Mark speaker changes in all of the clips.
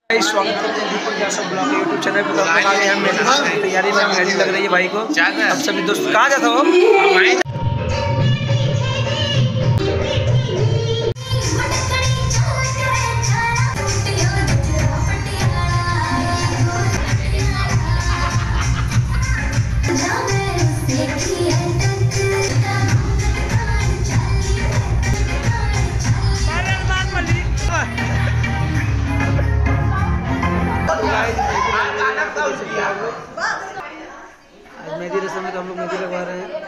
Speaker 1: स्वागत करते हैं सब ब्लॉग यूट्यूब चैनल पर। हम लोग आ गए हैं मेहंदी की तैयारी में। मेहंदी लग रही है भाई को। अब सभी दोस्त कहाँ जाता हो? मेहंदी रस्म में तो हम लोग मेहंदी लगवा रहे हैं।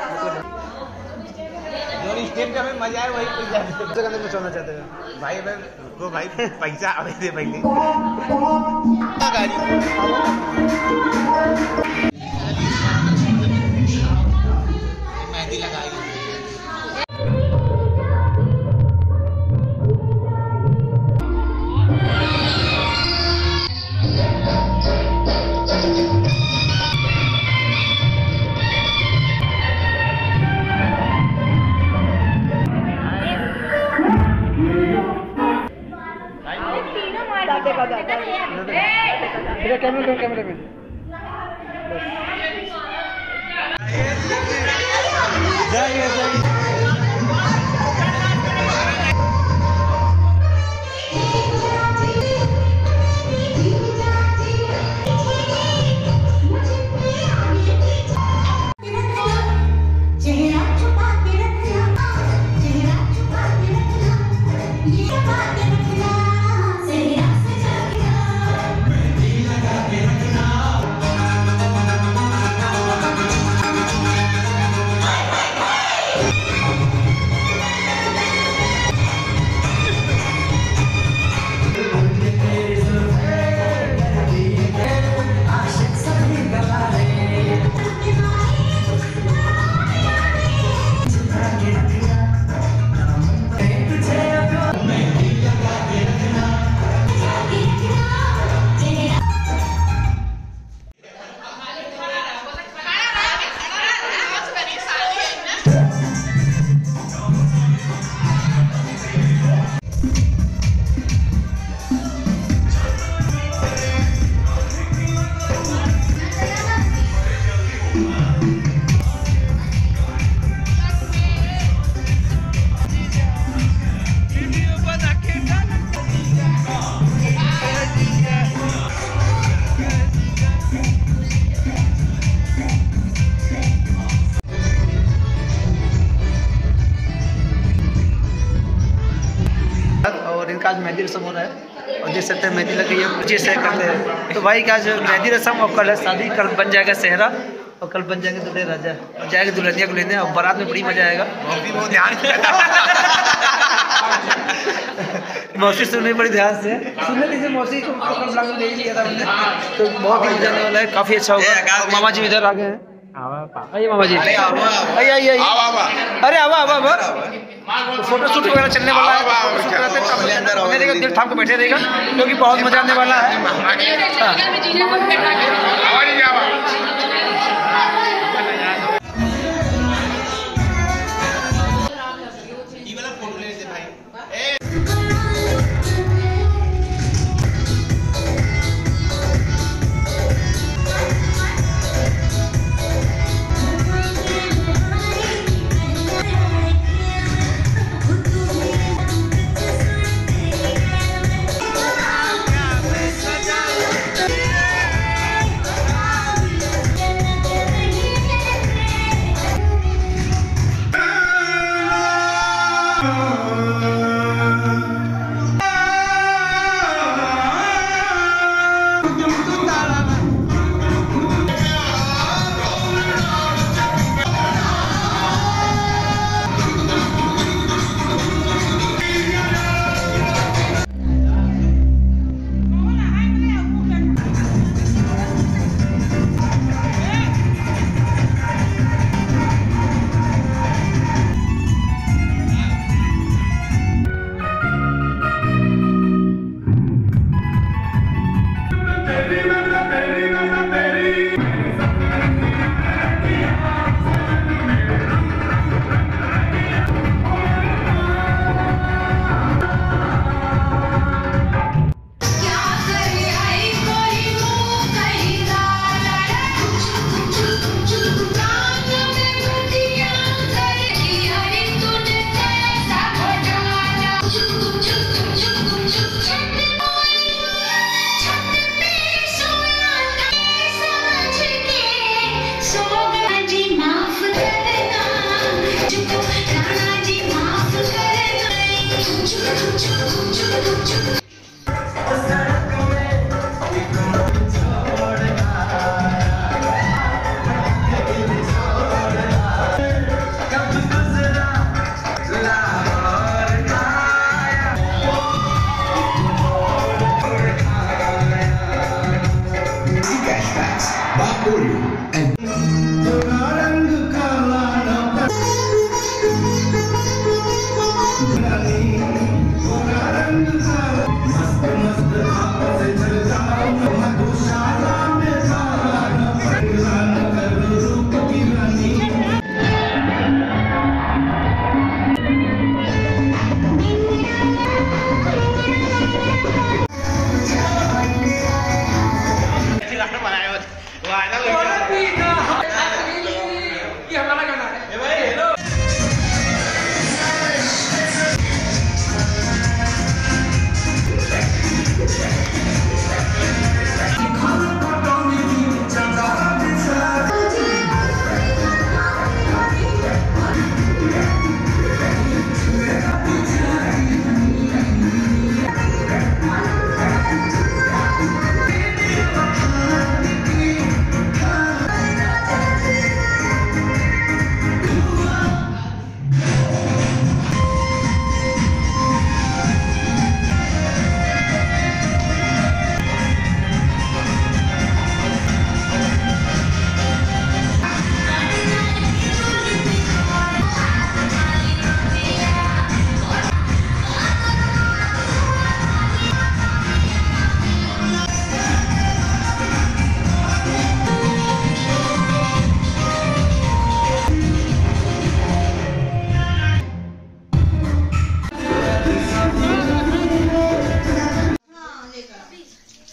Speaker 1: मतलब
Speaker 2: स्टेप का हमें मजा आए वही
Speaker 1: अंदर में सोना चाहते हैं
Speaker 2: भाई। को भाई पैसा अभी दे पहले मेहंदी लगाई।
Speaker 1: कैमरे में और इनका आज मेहंदी रस्म हो रहा है। और देख सकते हैं मेहंदी लग गई है, पूछे से करते हैं। तो भाई का आज मेहंदी रस्म और कल है शादी। कल बन जाएगा सेहरा और कल बन जाएंगे दूल्हे राजा और जाएंगे दुल्हनिया को लेने। और बारात में बड़ी मजा आएगा। मौसी सुननी बड़ी ध्यान से सुनने लीजिए। मौसी को कल ब्लॉग में ले लिया था हमने, तो बहुत ही मजा आने वाला है, काफ़ी अच्छा होगा। मामा जी इधर आ गए हैं। आइए मामा जी, आइए आइए। अरे आवा फोटो शूट वगैरह चलने वाला है। दिल थाम के बैठे रहेगा क्योंकि बहुत मजा आने वाला है।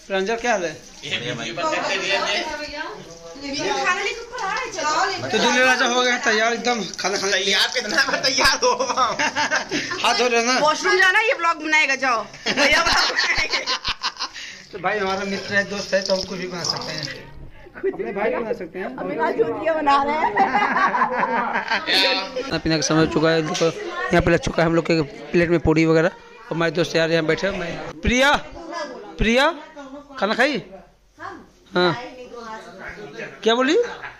Speaker 1: प्रांजल क्या हाल है? तो दूल्हे राजा हो गए तैयार एकदम खाना खाने।
Speaker 2: तैयार कितना बार तैयार हो
Speaker 1: हाथ धो रहे ना।
Speaker 3: वॉशरूम जाना, ये ब्लॉग बनाएगा, जाओ।
Speaker 1: तो भाई हमारा मित्र है, दोस्त है, तो हम कुछ भी बना सकते हैं, अपने भाई बना सकते हैं।
Speaker 3: बना रहे हैं।
Speaker 1: खाना पीना का समय हो चुका है, देखो यहाँ पे लग चुका है हम लोग के प्लेट में पूरी वगैरह। और हमारे दोस्त यार यहाँ बैठे। प्रिया, प्रिया खाना खाई? हाँ क्या बोली?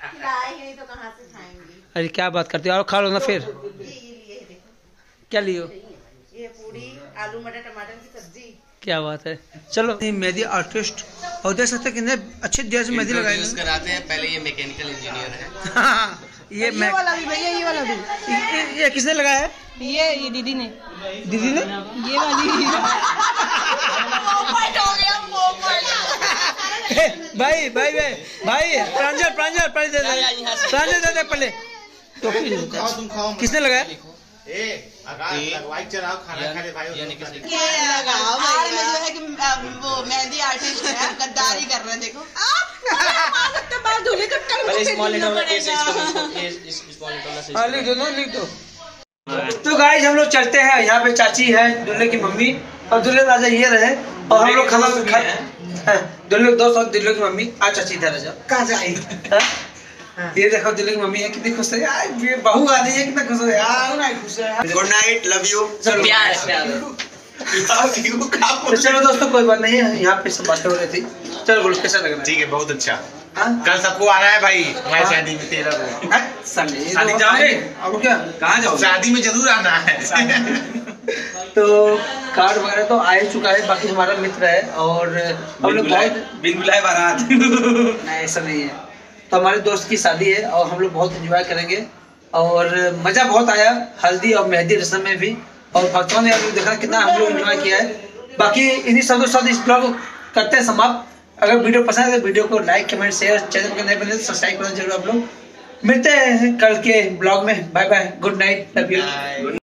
Speaker 1: अरे क्या बात करते हो, और खा लो ना फिर। क्या लियो?
Speaker 3: ये पूरी, आलू मटर टमाटर की सब्जी।
Speaker 1: क्या बात है। चलो मेहंदी आर्टिस्ट, और देख सकते हैं कितने अच्छे दिया से मेहंदी लगाई
Speaker 4: कराते हैं। पहले ये मैकेनिकल इंजीनियर है।
Speaker 1: ये
Speaker 3: वाला भी भैया, ये वाला भी।
Speaker 1: ये किसने लगाया है?
Speaker 3: ये दीदी ने।
Speaker 1: दीदी ने?
Speaker 3: ये वाली
Speaker 1: भाई भाई भाई भाई प्रांजल प्रांजल पहले दे दे, प्रांजल दे दे पहले। तो
Speaker 2: तुम खाओ।
Speaker 1: किसने लगाया?
Speaker 2: लगवाई चलाओ खाना खा ले भाई।
Speaker 3: जो है कि वो मेहंदी आर्टिस्ट है, गद्दारी कर रहे हैं। देखो
Speaker 1: लिख दो ना, लिख दो। तो गाइस हम लोग चलते हैं। यहाँ पे चाची है, दूल्हे की मम्मी, और दूल्हे राजा ये रहे, और हम लोग खाना दूल्हे दोस्त और दूल्हे की मम्मी। आज चाची इधर आ जाओ। कहाँ से आई? ये देखो दूल्हे की मम्मी है, कितनी खुश है यार, ये बहू आ रही है, कितना खुश है यार।
Speaker 2: Good night, love you.
Speaker 1: तो चलो दोस्तों कोई बात नहीं है, यहाँ पे सब बातें हो रही थी। चलो बोलो कैसा लग रहा है?
Speaker 2: ठीक है, बहुत अच्छा।
Speaker 1: हाँ?
Speaker 2: कल सबको आना है भाई हमारी शादी में 13 को।
Speaker 1: शादी जाओगे? अब क्या कहाँ जाओ?
Speaker 2: शादी में जरूर आना है।
Speaker 1: तो कार्ड वगैरह तो आ ही चुका है, बाकी हमारा मित्र है, और हम लोग बहुत
Speaker 2: बिन बुलाए बारात।
Speaker 1: नहीं ऐसा नहीं है। तो हमारे दोस्त की शादी है, और हम लोग बहुत एंजॉय करेंगे, और मज़ा बहुत आया हल्दी और मेहंदी रस्म में भी, और भक्तों ने देखा कितना हम लोग एंजॉय किया है। बाकी इन्हीं सब साथ इस ब्लॉग करते हैं समाप्त। अगर वीडियो पसंद है तो वीडियो को लाइक कमेंट शेयर, चैनल को नए बने तो सब्सक्राइब करना जरूर आप लोग। मिलते हैं कल के ब्लॉग में। Bye bye, good night, love you.